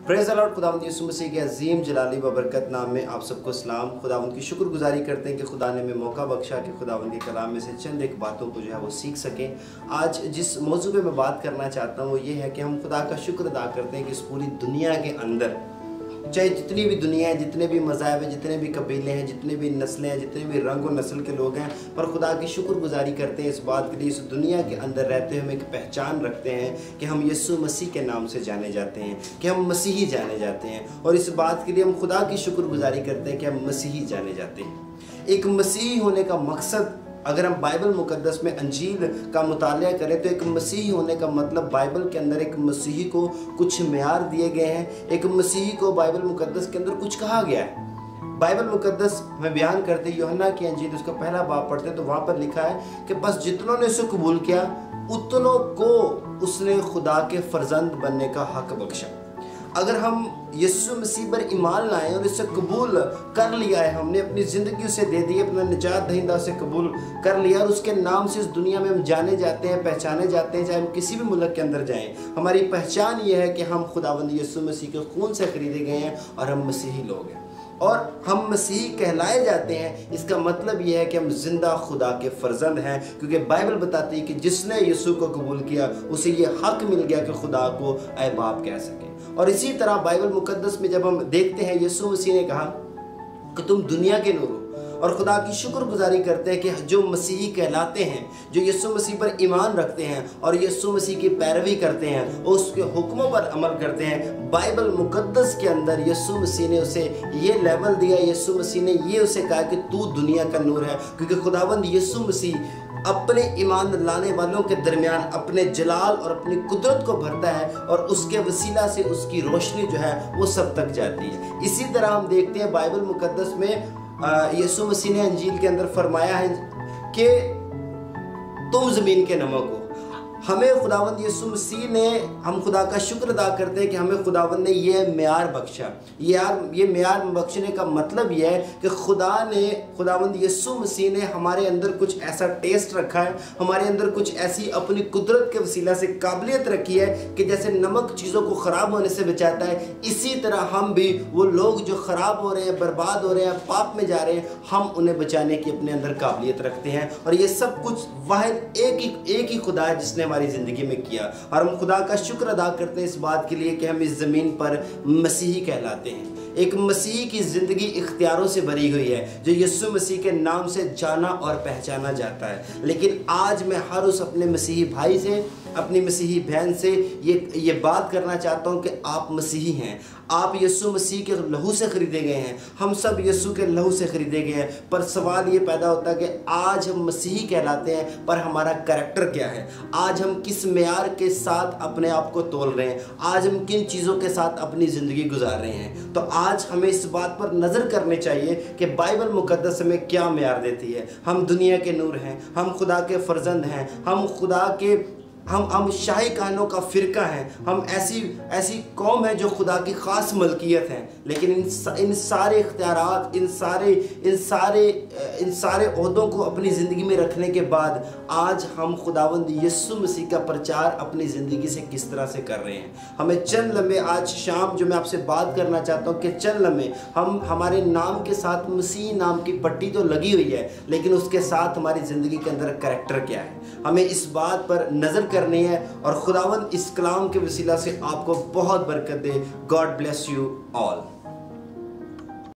Praise the Lord. खुदावंद यीशु मसीह के अजीम जलाली व बरकत नाम में आप सबको सलाम। खुदावंद की शुक्रगुजारी करते हैं कि खुदा ने हमें मौका बख्शा कि खुदावंद के कलाम में से चंद एक बातों को जो है वो सीख सकें। आज जिस मौजू पे मैं बात करना चाहता हूँ वो ये है कि हम खुदा का शुक्र अदा करते हैं कि इस पूरी दुनिया के अंदर चाहे जितनी भी दुनिया है, जितने भी मज़ाहब हैं, जितने भी कबीले हैं, जितने भी नस्लें हैं, जितने भी रंग और नस्ल के लोग हैं, पर खुदा की शुक्रगुजारी करते हैं इस बात के लिए इस दुनिया के अंदर रहते हुए हम एक पहचान रखते हैं कि हम यीशु मसीह के नाम से जाने जाते हैं, कि हम मसीही जाने जाते हैं। और इस बात के लिए हम खुदा की शुक्रगुजारी करते हैं कि हम मसीही जाने जाते हैं। एक मसीही होने का मकसद, अगर हम बाइबल मुकद्दस में अंजील का मुतालिया करें तो एक मसीही होने का मतलब बाइबल के अंदर एक मसीही को कुछ मेयार दिए गए हैं, एक मसीही को बाइबल मुकद्दस के अंदर कुछ कहा गया है। बाइबल मुकद्दस में बयान करते यूहन्ना की अंजील उसका पहला बाब पढ़ते तो वहाँ पर लिखा है कि बस जितनों ने उसे कबूल किया उतनों को उसने खुदा के फर्जंद बनने का हक बख्शा। अगर हम यीशु मसीह पर ईमान लाएं और इसे कबूल कर लिया है, हमने अपनी ज़िंदगी उसे दे दी, अपना निजात दहिंदा से कबूल कर लिया और उसके नाम से इस दुनिया में हम जाने जाते हैं, पहचाने जाते हैं। चाहे हम किसी भी मुल्क के अंदर जाएं, हमारी पहचान ये है कि हम खुदावंद यीशु मसीह के खून से खरीदे गए हैं और हम मसीही लोग हैं और हम मसीही कहलाए जाते हैं। इसका मतलब यह है कि हम जिंदा खुदा के फर्जंद हैं, क्योंकि बाइबल बताती है कि जिसने यीशु को कबूल किया उसे ये हक मिल गया कि खुदा को ऐ बाप कह सके। और इसी तरह बाइबल मुकद्दस में जब हम देखते हैं यीशु मसीह ने कहा कि तुम दुनिया के नूर हो, और खुदा की शुक्रगुजारी करते हैं कि जो मसीही कहलाते हैं, जो यीशु मसीह पर ईमान रखते हैं और यीशु मसीह की पैरवी करते हैं, उसके हुक्मों पर अमल करते हैं। बाइबल मुकद्दस के अंदर यीशु मसीह ने उसे ये लेवल दिया, यीशु मसीह ने ये उसे कहा कि तू दुनिया का नूर है, क्योंकि खुदावंद यीशु मसीह अपने ईमान लाने वालों के दरमियान अपने जलाल और अपनी कुदरत को भरता है और उसके वसीला से उसकी रोशनी जो है वो सब तक जाती है। इसी तरह हम देखते हैं बाइबल मुकद्दस में यीशु मसीह ने अंजील के अंदर फरमाया है कि तुम ज़मीन के नमक हो। हमें खुदावंद यीशु मसीह ने, हम खुदा का शुक्र अदा करते हैं कि हमें खुदावंद ने ये मेयार बख्शा। ये मेयार बख्शने का मतलब यह है कि खुदावंद यीशु मसीह ने हमारे अंदर कुछ ऐसा टेस्ट रखा है, हमारे अंदर कुछ ऐसी अपनी कुदरत के वसीला से काबिलियत रखी है कि जैसे नमक चीज़ों को ख़राब होने से बचाता है, इसी तरह हम भी वो लोग जो ख़राब हो रहे हैं, बर्बाद हो रहे हैं, पाप में जा रहे हैं, हम उन्हें बचाने की अपने अंदर काबिलियत रखते हैं। और ये सब कुछ वाहिद एक ही खुदा है जिसने हमारी ज़िंदगी में किया। और हम खुदा का शुक्र अदा करते हैं इस बात के लिए कि हम इस ज़मीन पर मसीही कहलाते हैं। एक मसीही की ज़िंदगी इख्तियारों से भरी हुई है जो यीशु मसीह के नाम से जाना और पहचाना जाता है। लेकिन आज मैं हर उस अपने मसीही भाई से, अपनी मसीही बहन से ये बात करना चाहता हूँ कि आप मसीही हैं, आप यीशु मसीह के लहू से ख़रीदे गए हैं। हम सब यीशु के लहू से ख़रीदे गए हैं। पर सवाल ये पैदा होता है कि आज हम मसीही कहलाते हैं, पर हमारा करैक्टर क्या है? आज हम किस मेयार के साथ अपने आप को तोल रहे हैं? आज हम किन चीज़ों के साथ अपनी ज़िंदगी गुजार रहे हैं? तो आज हमें इस बात पर नज़र करनी चाहिए कि बाइबल मुकद्दस हमें क्या मेयार देती है। हम दुनिया के नूर हैं, हम खुदा के फर्जंद हैं, हम खुदा के हम शाही कानों का फ़िरका हैं, हम ऐसी कौम है जो खुदा की ख़ास मलकियत है। लेकिन इन सारे इख्तियारात, इन सारे ओहदों को अपनी ज़िंदगी में रखने के बाद आज हम खुदावंद यीशु मसीह का प्रचार अपनी ज़िंदगी से किस तरह से कर रहे हैं। हमें चंद लम्हे आज शाम जो मैं आपसे बात करना चाहता हूँ कि चंद लम्हे हमारे नाम के साथ मसीह नाम की पट्टी तो लगी हुई है, लेकिन उसके साथ हमारी ज़िंदगी के अंदर करैक्टर क्या है, हमें इस बात पर नज़र करनी है। और खुदावंद इस कलाम के वसीला से आपको बहुत बरकत दे। God bless you all.